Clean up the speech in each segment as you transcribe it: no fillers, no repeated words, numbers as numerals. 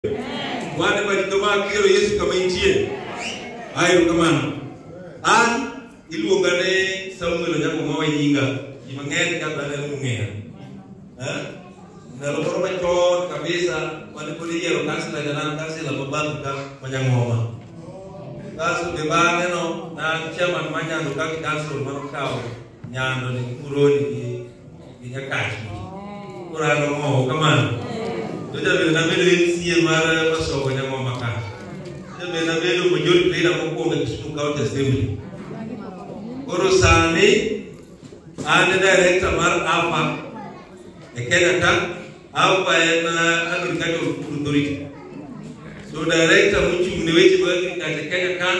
Wale walitoka kiro Yesu kama injie. Ayo kamano. An iluongane Samuel nyako mawa yinga. Imang'eny ka bana mung'eyo. Ndalo moro machon kabisa wale podi yero kansila janan kansila babal ka manyang'oma. Kaso de bang'e no na chairman manyando ka council mano kawo nyando ni kuroni gi nyakachi. Kurano mo kamano. Doja bela na bedo insiye mara masogo nyang'oma ka. Doja bela na bedo majority leader mokwongo e Kisumu County Assembly. Koro sani ane director mar AFA e Kenya ka. AFA en Agricultural Food Authority. So director mochung' ne weche mag agriculture Kenya ka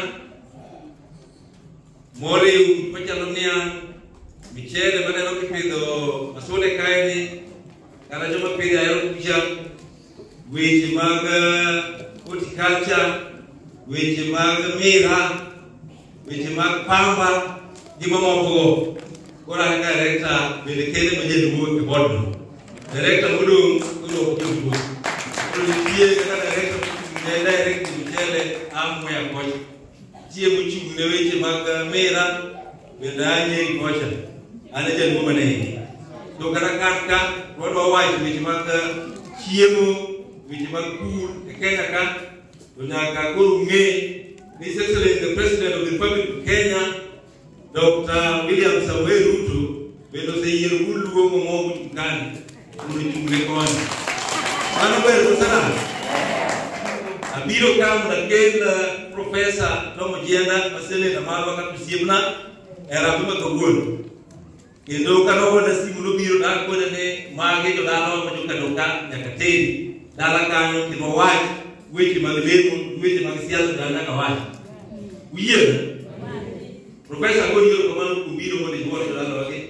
moriw machalo niang', michele maneno kipidho masode kaeni, kata joma pidho aero kucha, weche mag horticulture, weche mag mira, weche mag pamba, gi mamoko. Koro an director bende kende ma jaluo e board no. Director modong' koro ok jaluo. Koro nitie kaka director direct michele amwe kocha. Tie mochung' ne weche mag mira bende anye kocha. Ane jaluo mane. To kata ka wadwa wacho weche mag chiemo, weche mag pur e Kenya ka, to nyaka koro ng'e ni His Excellency the President of the Republic of Kenya, Dr. William Samoei Ruto, bende oseyiero luongo mo kani mondo ochung'ne koni. Mano ber kosana. Abiro ka mondo akel Professor Tom Ojienda maselena marwa kaka osiepna e rambi ma kawuono. Kendo kanogoda simu nobiro nakone ne mage jodala ma jokadoka nyaka teri dala kanyo kendo wach weche mag lemo, weche mag siasa dala nyaka wach. Uyiere? Professor Godi yoro kamano kubiro mondo iwuoro jodala wage.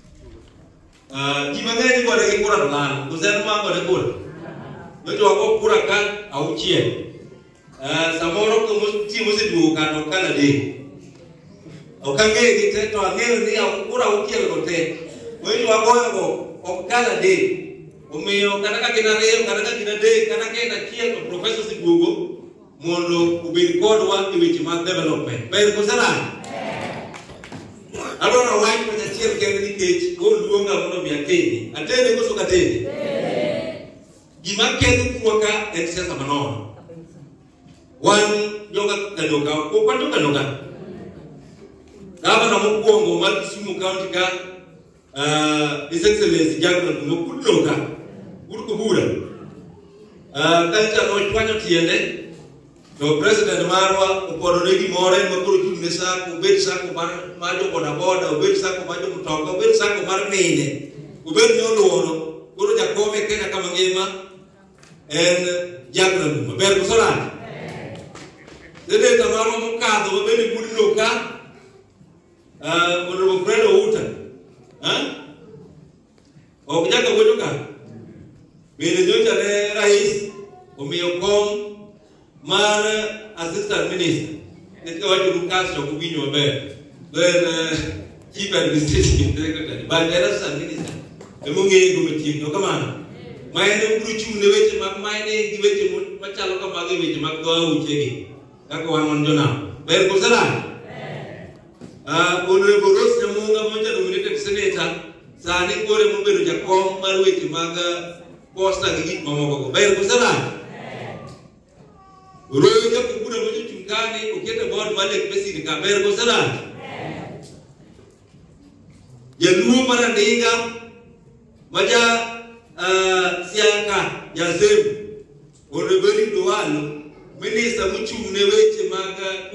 Ji mang'eny gode gi kura dolano, kuseno ma gode kura. Weche wako kura ka auchiel. Samoro chiemo oseduogo kano kan adek. Ok ang'e gi te to ang'eyo ni kura auchiel go te. Weche wagoyo go ok kan adek. Omiyo kata ka gin ariyo, kata ka gin adek, kata ka en achiel to professor oseduogo mondo obed kodwa e weche mag development. Ber kosera? Adwaro wach ma achiel kende nikech oluonga mondo mi atene. Atene koso katene? Gima ketho kuwa ka en siasa manono. Wan joka kadoka, wan joka kadoka. Gavana mokwongo mar Kisumu County ka, His Excellency Jackson Kudoka, Urko Bura. Kancha no chwanyo tiende, to President marwa opodone gimoro en makoro chung' ne sako, obed sako mar jo boda boda, obed sako mar jo mtoka, obed sako mar mine, obed ni oluoro, koro jakom e Kenya kama ngima en Jackson maber kosolani. Seneta marwa mokadho mabende Goodluck ka, Honorable Fred Outa. Ok nyaka wuocho ka. Bende nyocha ne rais omiyo kom mar assistant minister. Eka wacho Lucas to kubinyo maber. Then chief administrative secretary. But the assistant minister. Emo ng'eye go machiegni kamano. Ma en biro chung' ne weche mag mining gi weche machalo kamago weche mag dho auche gi. Kaka wan jonam. Ber kosera? Honorable Rose Nyamunga moja nominated senator. Sani kore mobedo jakom mar weche mag posta gi gik mamoko. Ber kosera? Royo japo kuna moja chungani ukete board male president ka ber kosera? Jaluo Marandinga maja siaka Yazem Honorable Dualo minister mochung' ne weche mag